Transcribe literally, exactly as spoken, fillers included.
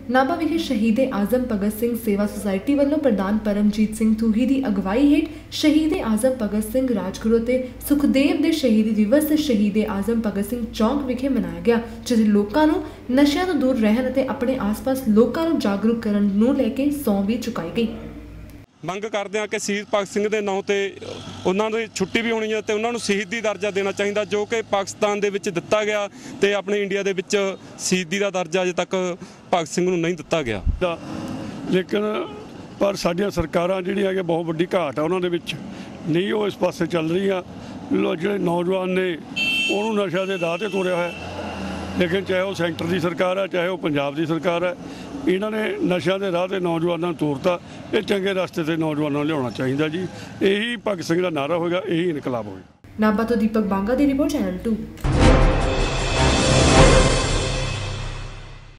नाभा विखे शहीदे आजम भगत सिंह सेवा सोसायटी वालों प्रधान परमजीत सिंह थूही की अगवाई हेठ शहीदे आजम भगत सिंह राजगुरु ते सुखदेव के शहीदी दिवस शहीदे आजम भगत सिंह चौक विखे मनाया गया, जिथे लोकां नूं नशिਆਂ ਤੋਂ दूर रहन ते अपने आस पास लोकां नूं जागरूक करन नूं लैके सौं भी चुकाई गई। ਮੰਗ ਕਰਦੇ ਹਾਂ कि शहीद भगत सिंह के नाम ਤੇ ਉਹਨਾਂ ਦੀ ਛੁੱਟੀ ਵੀ ਹੋਣੀ ਹੈ ਤੇ ਉਹਨਾਂ ਨੂੰ ਸ਼ਹੀਦੀ ਦਰਜਾ ਦੇਣਾ ਚਾਹੀਦਾ, ਜੋ ਕਿ ਪਾਕਿਸਤਾਨ ਦੇ ਵਿੱਚ ਦਿੱਤਾ ਗਿਆ ਤੇ ਆਪਣੇ ਇੰਡੀਆ ਦੇ ਵਿੱਚ ਸ਼ਹੀਦੀ ਦਾ ਦਰਜਾ ਅਜੇ ਤੱਕ ਭਗਤ ਸਿੰਘ ਨੂੰ ਨਹੀਂ ਦਿੱਤਾ ਗਿਆ। ਲੇਕਿਨ ਪਰ ਸਾਡੀਆਂ ਸਰਕਾਰਾਂ ਜਿਹੜੀਆਂ ਕਿ ਬਹੁਤ ਵੱਡੀ ਘਾਟ ਆ ਉਹਨਾਂ ਦੇ ਵਿੱਚ ਨਹੀਂ ਉਹ ਇਸ ਪਾਸੇ ਚੱਲ ਰਹੀਆਂ। ਜਿਹੜੇ ਨੌਜਵਾਨ ਨੇ ਉਹਨੂੰ ਨਸ਼ਾ ਦੇ ਰਾਹ 'ਤੇ ਤੋਰਿਆ ਹੋਇਆ, ਲੇਕਿਨ ਚਾਹੇ ਉਹ ਸੈਂਟਰ ਦੀ ਸਰਕਾਰ ਹੈ ਚਾਹੇ ਉਹ ਪੰਜਾਬ ਦੀ ਸਰਕਾਰ ਹੈ, ਇਹਨਾਂ ਨੇ ਨਸ਼ਿਆਂ ਦੇ ਰਾਹ 'ਤੇ ਨੌਜਵਾਨਾਂ ਨੂੰ ਤੋਰਤਾ। ਇਹ ਚੰਗੇ ਰਸਤੇ 'ਤੇ ਨੌਜਵਾਨਾਂ ਨੂੰ ਲਿਆਉਣਾ ਚਾਹੀਦਾ ਜੀ। ਇਹੀ ਭਗਤ ਸਿੰਘ ਦਾ ਨਾਰਾ ਹੋਏਗਾ, ਇਹੀ ਇਨਕਲਾਬ ਹੋਏਗਾ। ਨਾਭਾ ਤੋਂ ਦੀਪਕ ਬਾਂਗਾ ਦੀ ਰਿਪੋਰਟ, ਚੈਨਲ ਟੂ।